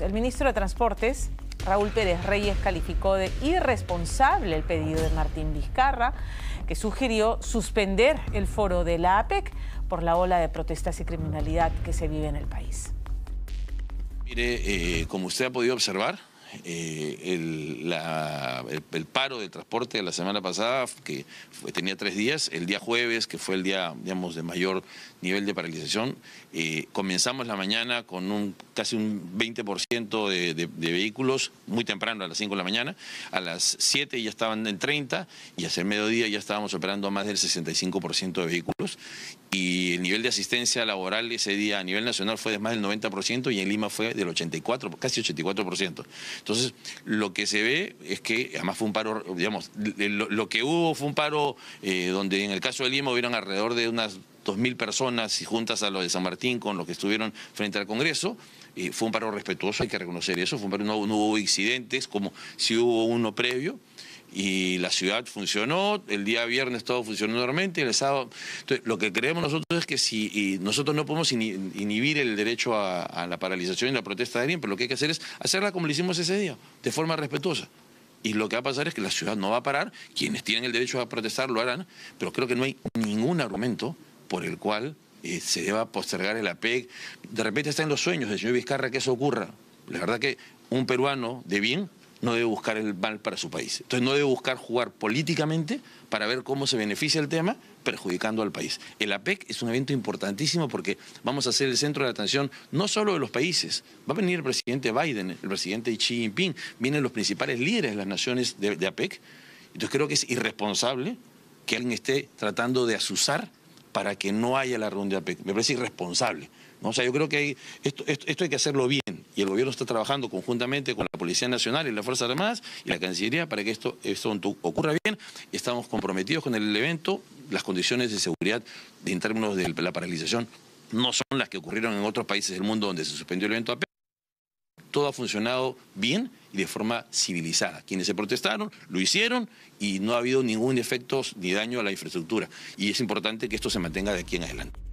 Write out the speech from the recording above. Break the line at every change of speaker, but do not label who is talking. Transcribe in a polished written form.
minutos. El ministro de Transportes, Raúl Pérez Reyes, calificó de irresponsable el pedido de Martín Vizcarra, que sugirió suspender el foro de la APEC por la ola de protestas y criminalidad que se vive en el país.
Mire, como usted ha podido observar, el paro de transporte de la semana pasada, que tenía 3 días, el día jueves, que fue el día, digamos, de mayor nivel de paralización, comenzamos la mañana con casi un 20% de vehículos, muy temprano, a las 5 de la mañana, a las 7 ya estaban en 30 y hacia el mediodía ya estábamos operando más del 65% de vehículos. Y el nivel de asistencia laboral ese día a nivel nacional fue de más del 90% y en Lima fue del 84%, casi 84%. Entonces, lo que se ve es que, además fue un paro, digamos, lo que hubo fue un paro donde en el caso de Lima hubieron alrededor de unas 2.000 personas y juntas a los de San Martín con los que estuvieron frente al Congreso. Fue un paro respetuoso, hay que reconocer eso, fue un paro, no hubo incidentes como si hubo uno previo. Y la ciudad funcionó, el día viernes todo funcionó normalmente, el sábado. Entonces, lo que creemos nosotros es que si nosotros no podemos inhibir el derecho a la paralización y la protesta de alguien, pero lo que hay que hacer es hacerla como lo hicimos ese día, de forma respetuosa. Y lo que va a pasar es que la ciudad no va a parar, quienes tienen el derecho a protestar lo harán, pero creo que no hay ningún argumento por el cual se deba postergar el APEC. De repente está en los sueños del señor Vizcarra que eso ocurra. La verdad que un peruano de bien no debe buscar el mal para su país. Entonces no debe buscar jugar políticamente para ver cómo se beneficia el tema, perjudicando al país. El APEC es un evento importantísimo porque vamos a ser el centro de atención no solo de los países. Va a venir el presidente Biden, el presidente Xi Jinping, vienen los principales líderes de las naciones de APEC. Entonces creo que es irresponsable que alguien esté tratando de azuzar para que no haya la reunión de APEC. Me parece irresponsable, ¿no? O sea, yo creo que esto hay que hacerlo bien y el gobierno está trabajando conjuntamente con la Policía Nacional y las Fuerzas Armadas y la Cancillería para que esto ocurra bien. Y estamos comprometidos con el evento. Las condiciones de seguridad en términos de la paralización no son las que ocurrieron en otros países del mundo donde se suspendió el evento APEC. Todo ha funcionado bien y de forma civilizada. Quienes se protestaron, lo hicieron y no ha habido ningún efecto ni daño a la infraestructura. Y es importante que esto se mantenga de aquí en adelante.